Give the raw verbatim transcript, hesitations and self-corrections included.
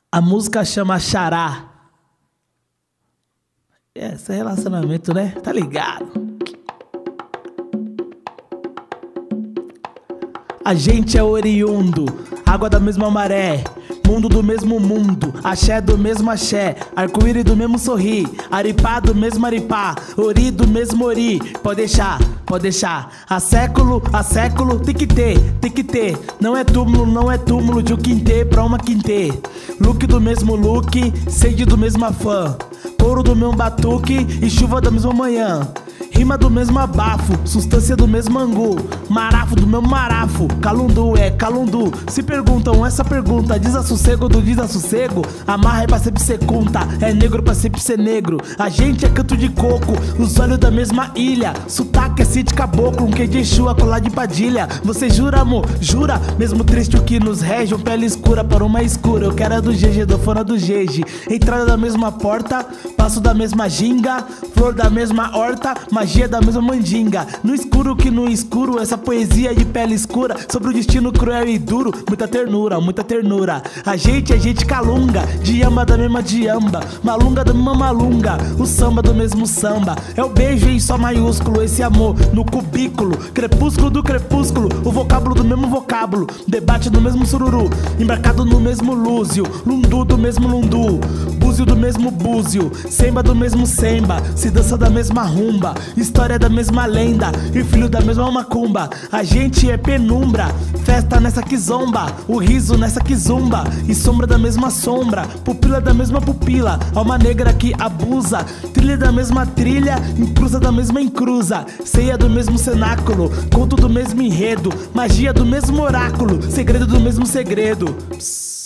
A música chama Xará. É, esse é relacionamento, né? Tá ligado? A gente é oriundo, água da mesma maré, mundo do mesmo mundo, axé do mesmo axé, arco-íris do mesmo sorrir, aripá do mesmo aripá, ori do mesmo ori. Pode deixar, pode deixar. A século, a século, tem que ter, tem que ter. Não é túmulo, não é túmulo de um quintê pra uma quintê. Look do mesmo look, sede do mesmo afã, couro do mesmo batuque e chuva da mesma manhã. Rima do mesmo abafo, substância do mesmo angu, marafo do mesmo marafo, calundu é calundu. Se perguntam essa pergunta, desassossego do desassossego, amarra é pra sempre ser conta, é negro pra sempre ser negro. A gente é canto de coco, os olhos da mesma ilha, sotaque é Cid Caboclo, um que de chua colar de Padilha. Você jura, amor? Jura? Mesmo triste o que nos rege, um pele escura para uma escura. Eu quero a do G G, dou fora do G G. Entrada da mesma porta, passo da mesma ginga, flor da mesma horta, magia da mesma mandinga. No escuro que no escuro, essa poesia de pele escura sobre o destino cruel e duro. Muita ternura, muita ternura. A gente é gente calunga, diamba da mesma diamba, malunga da mesma malunga, o samba do mesmo samba. É o beijo em só maiúsculo, esse amor no cubículo, crepúsculo do crepúsculo, o vocábulo do mesmo vocábulo, debate do mesmo sururu, embarcado no mesmo lúzio, lundu do mesmo lundu, búzio do mesmo búzio, semba do mesmo semba, se dança da mesma rumba, história da mesma lenda e filho da mesma macumba. A gente é penumbra, festa nessa que zomba, o riso nessa que zumba, e sombra da mesma sombra, pupila da mesma pupila, alma negra que abusa, trilha da mesma trilha, encruza da mesma encruza, ceia do mesmo cenáculo, conto do mesmo enredo, magia do mesmo oráculo, segredo do mesmo segredo. Psss.